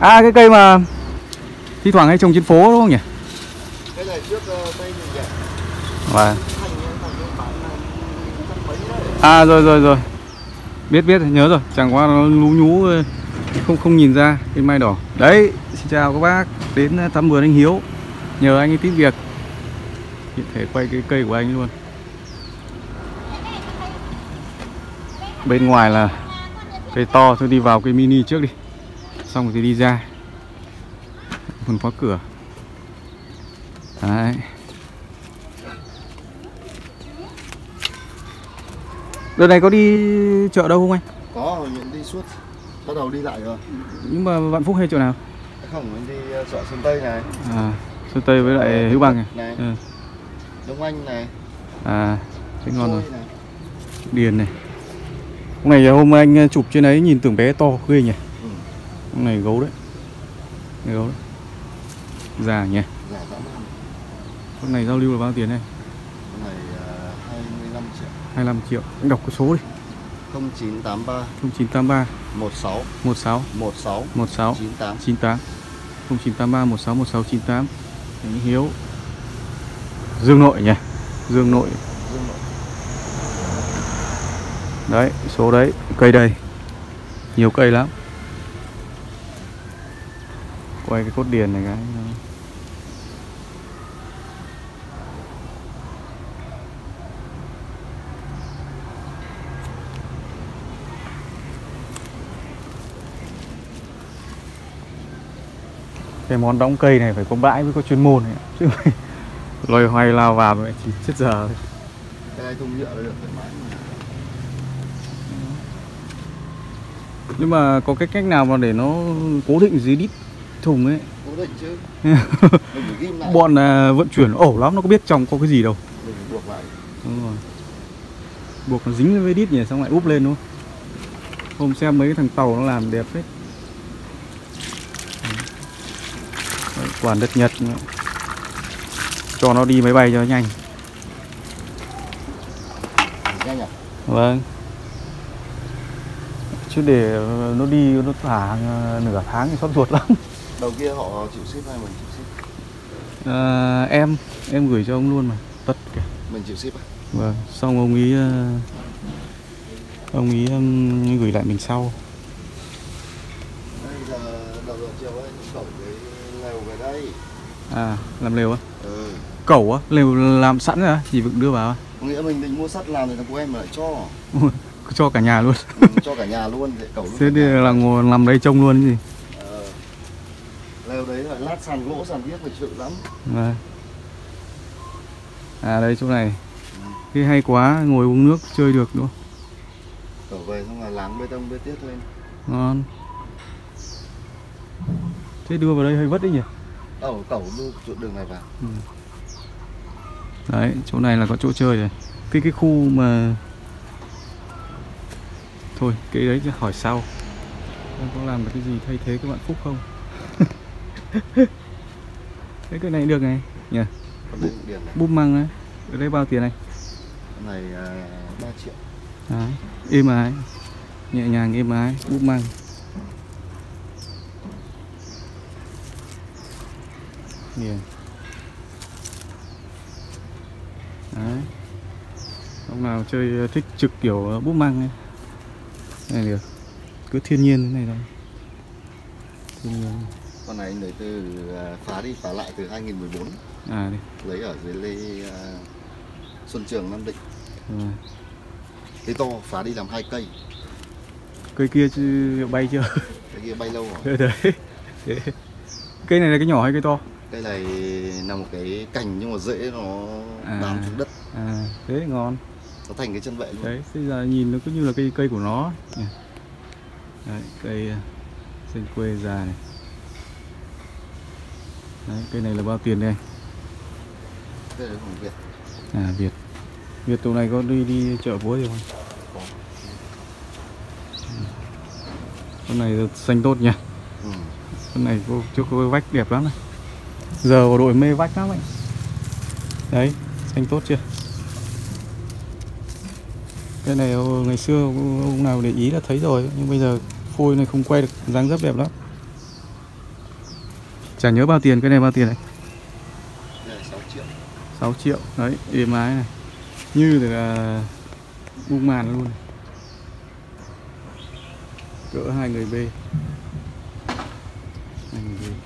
À cái cây mà thi thoảng hay trồng trên phố đúng không nhỉ? Cái này trước đây mình nhỉ. Vâng. À rồi. Biết nhớ rồi, chẳng qua nó lú nhú không nhìn ra cây mai đỏ. Đấy, xin chào các bác đến thăm vườn anh Hiếu. Nhờ anh ấy tí việc. Hiện thể quay cái cây của anh luôn. Bên ngoài là cây to, thôi đi vào cây mini trước đi. Xong rồi thì đi ra. Phần khóa cửa. Đấy. Đợt này có đi chợ đâu không anh? Có, hồi mình đi suốt. Bắt đầu đi lại rồi. Nhưng mà Vạn Phúc hay chỗ nào? Không, mình đi chợ Sơn Tây này. À, Sơn Tây với lại Hữu Bằng này. Ừ. Đông Anh này. À, thế ngon rồi. Này. Điền này. Hôm này hôm anh chụp trên ấy nhìn tưởng bé to ghê nhỉ? Ừ. Hôm này gấu đấy. Gấu đấy. Già nhỉ? Già dã man. Hôm này giao lưu là bao tiền đây? Hôm này 25 triệu. 25 triệu. Anh đọc cái số đi. 0983 0983 16 16 16 16 98 98 0983 16 16 98. Anh Hiếu. Dương Nội nhỉ? Dương Nội. Đấy, số đấy, cây đây. Nhiều cây lắm. Quay cái cốt điền này cái. Cái món đóng cây này phải có bãi mới có chuyên môn này. Chứ loay hoay lao vào vậy chỉ chết giờ. Cái này thùng nhựa được thoải mái. Nhưng mà có cái cách nào mà để nó cố định dưới đít thùng ấy? Cố định chứ. Mình phải ghim lại. Bọn vận chuyển ổ lắm, nó có biết trong có cái gì đâu. Mình phải buộc lại. Đúng rồi. Buộc nó dính với đít nhỉ, xong lại úp lên đúng không? Hôm xem mấy cái thằng tàu nó làm đẹp hết. Đấy, quản đất Nhật nữa. Cho nó đi máy bay cho nó nhanh. Nhanh à? Vâng. Chứ để nó đi nó thả nửa tháng thì xót ruột lắm. Đầu kia họ chịu ship hay mình chịu ship? Em gửi cho ông luôn mà. Tất cả. Mình chịu ship à? Vâng, xong ông ý gửi lại mình sau. Đây giờ đầu giờ chiều ấy, cẩu cái lều về đây. À, làm lều á? Ừ. Cẩu á? Lều làm sẵn rồi á? Chỉ việc đưa vào á? Nghĩa mình định mua sắt làm thì thằng của em mà lại cho. Cho cả nhà luôn. Cho cả nhà luôn, để cẩu luôn. Thế thì là ngồi nằm đây trông luôn gì? Lều đấy là lát sàn gỗ, sàn viết phải chịu lắm. Vâng. À đây chỗ này. Cái hay quá, ngồi uống nước chơi được đúng không? Cẩu về xong là láng bê tông bê tiết lên. Ngon. Thế đưa vào đây hơi vất đấy nhỉ? Cẩu đưa chỗ đường này vào. Đấy, chỗ này là có chỗ chơi rồi. Cái khu mà thôi, cái đấy hỏi sau. Em có làm được cái gì thay thế các bạn Phúc không? Thế cái này được này nhỉ? Búp măng ấy. Ở đây bao tiền này? Cái này 3 triệu. Đấy, êm ái. Nhẹ nhàng êm ái, búp măng. Nghiền. Đấy. Ông nào chơi thích trực kiểu búp măng ấy. Này được. Cứ thiên nhiên thế này thôi. Thiên nhiên. Con này anh lấy từ phá đi phá lại từ 2014. À đi. Lấy ở dưới Lê Xuân Trường Nam Định. Cây to phá đi làm 2 cây. Cây kia chứ bay chưa? Cây kia bay lâu rồi. Đấy. Cây này là cái nhỏ hay cây to? Cây này là một cái cành nhưng mà rễ nó bám xuống đất. À, thế ngon. Nó thành cái chân vệ luôn. Đấy, bây giờ nhìn nó cứ như là cây của nó. Đấy, cây xanh quê già này. Đấy, cây này là bao tiền đây? Cây đấyของViệt. À, Việt. Việt tụ này có đi chợ búa gì không? Con này xanh tốt nhỉ? Con này có vách đẹp lắm này. Giờ vào đội mê vách lắm anh. Đấy, xanh tốt chưa? Cái này ngày xưa ông nào để ý là thấy rồi, nhưng bây giờ phôi này không quay được dáng dấp đẹp lắm. Chả nhớ bao tiền, cái này bao tiền đấy? Đây là 6 triệu. 6 triệu, đấy, êm ái này. Như là bung màn luôn. Cỡ 2 người bê. 2 người bê.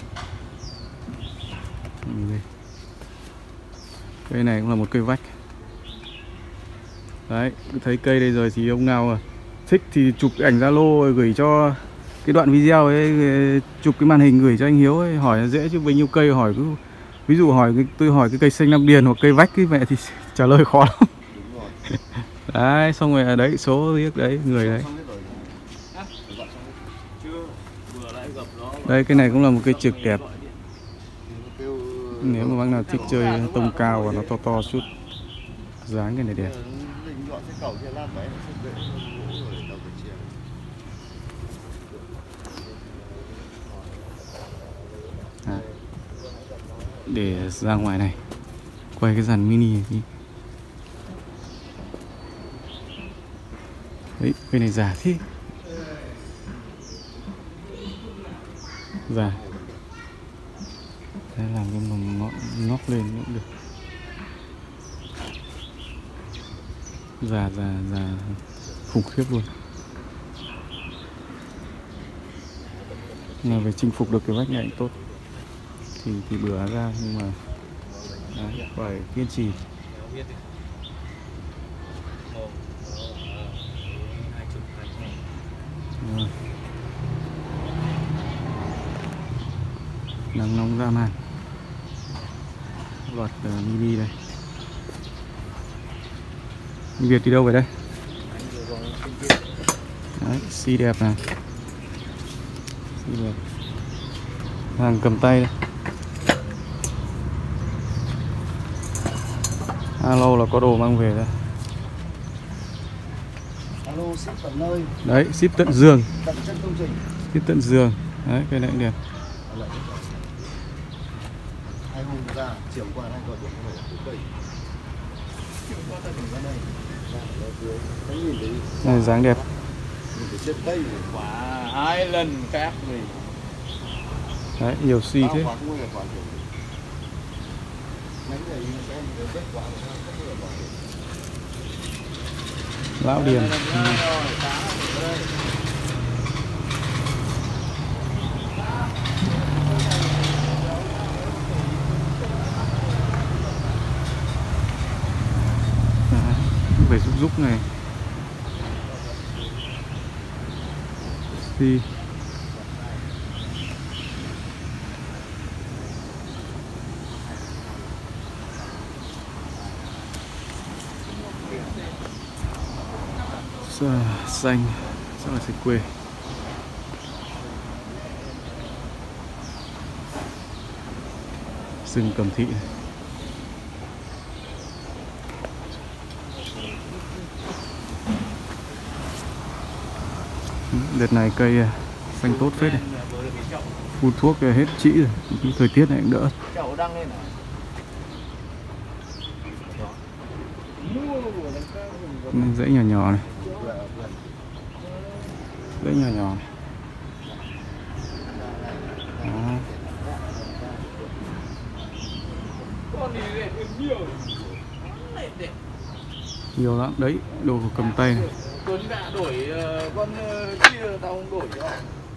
2 người bê. Cây này cũng là một cây vách. Đấy, thấy cây đây rồi thì ông nào thích thì chụp ảnh Zalo gửi cho cái đoạn video ấy, chụp cái màn hình gửi cho anh Hiếu ấy, hỏi dễ chứ bấy nhiêu cây hỏi cứ ví dụ hỏi tôi hỏi cái cây xanh Nam Điền hoặc cây vách cái mẹ thì trả lời khó lắm. Đúng rồi. Đấy, xong rồi đấy số biết đấy người đấy. Đây cái này cũng là một cây trực đẹp. Nếu mà bác nào thích chơi tông cao và nó to to chút, dáng cái này đẹp. Để ra ngoài này quay cái dàn mini này đi. Đấy, cây này già thế. Già. Thế làm cái mầm ngóc lên cũng được. Già khủng khiếp luôn. Nhưng mà phải chinh phục được cái vách này cũng tốt. Thì bữa ra nhưng mà đấy, phải kiên trì. Nắng nóng dã man. Loạt mini đây. Anh Việt đi đâu vậy đây? Đấy, xi đẹp này. Xi đẹp. Hàng cầm tay đây. Alo là có đồ mang về đây. Alo ship tận nơi. Đấy, ship tận giường. Tận chân công trình. Ship tận giường. Đấy, cái này cũng đẹp. Hai hôm ra, chiều qua nay gọi điện cho mày cây. Chiều qua ta đừng ra đây. Thấy nhìn thấy. Này dáng đẹp. Nhìn thấy trên đây quả 2 lần khác rồi. Đấy, nhiều xi thế. Lão Điền. Phải giúp này. Xi. Xanh chắc là xanh quê. Rừng Cẩm Thị này. Đợt này cây xanh tốt phết này. Phun thuốc hết trĩ rồi. Thời tiết này cũng đỡ. Dãy nhỏ nhỏ này. Dãy nhỏ nhỏ này. Nhiều lắm, đấy, đồ của cầm tay này. Tuấn đã đổi con kia tao không đổi cho.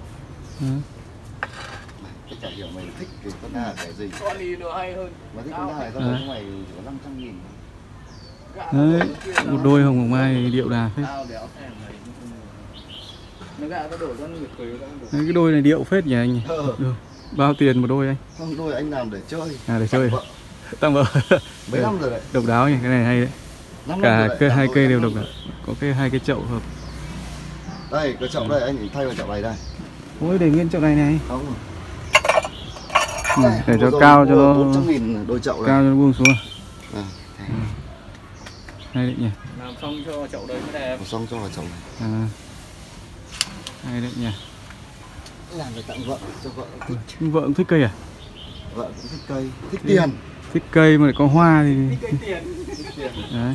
Cái chả hiểu mày thích cái con nào cái gì. Con đi nữa hay hơn. Mà thích con nào này tao nói mày chỉ có 500.000. Đấy, một đôi hồng hồng mai điệu đà phết. Đấy, cái đôi này điệu phết nhỉ anh. Bao tiền một đôi anh? Không, đôi anh làm để chơi. À để chơi. Tăng vợ. Mấy năm rồi đấy. Độc đáo nhỉ, cái này hay đấy. Cả hai cây đều độc đáo. Có cái hai cái chậu hợp. Đây, cái chậu đây anh thay vào chậu này đây. Ôi để nguyên chậu này này. Không. Để cho cao cho nó 400.000 đôi chậu này. Cao cho nó buông xuống. Hay đấy nhỉ. Làm xong cho chậu đấy mới đẹp. Làm xong cho vào chậu này. Hay đấy nhỉ. Làm để tặng vợ cho vợ thích. Vợ cũng thích cây à? Vợ cũng thích cây, thích tiền. Thích cây mà lại có hoa thì Thích cây tiền. đấy.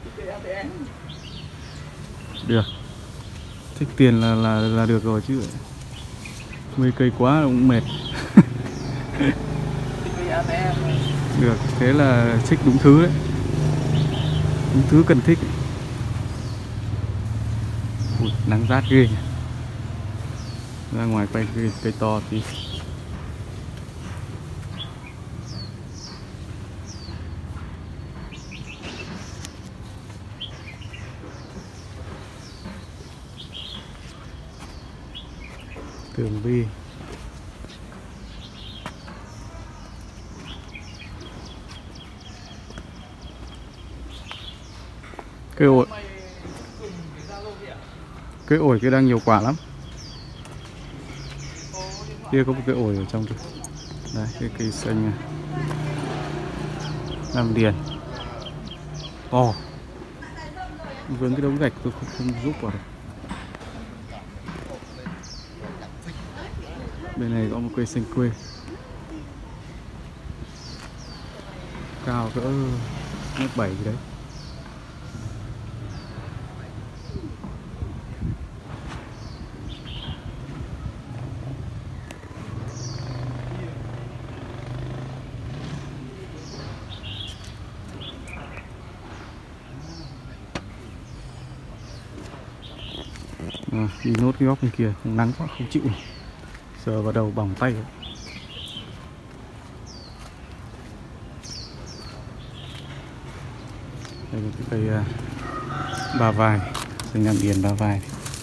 Được. Thích tiền là được rồi chứ. Mấy cây quá cũng mệt. Được, thế là thích đúng thứ đấy. Đúng thứ cần thích. Ui, nắng rát ghê nhỉ. Ra ngoài quay cây to tí. Tường vi. Cây ổi kia đang nhiều quả lắm. Kia có một cây ổi ở trong kia. Đấy, cái cây xanh này. Nam điền. Ồ, vướng cái đống gạch tôi không giúp vào được. Bên này có một cây xanh quê. Cao cỡ mét 7 gì đấy. Đi nốt cái góc bên kia, nắng quá không chịu, sờ vào đầu bỏng tay. Đây là cái cây ba vai, xanh Nam điền ba vai.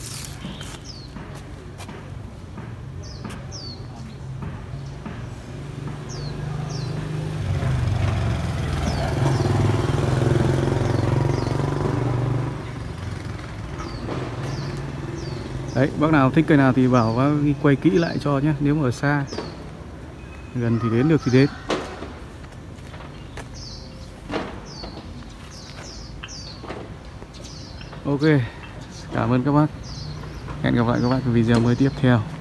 Đấy, bác nào thích cây nào thì bảo bác quay kỹ lại cho nhé. Nếu mà ở xa, gần thì đến được thì đến. Ok, cảm ơn các bác. Hẹn gặp lại các bác ở video mới tiếp theo.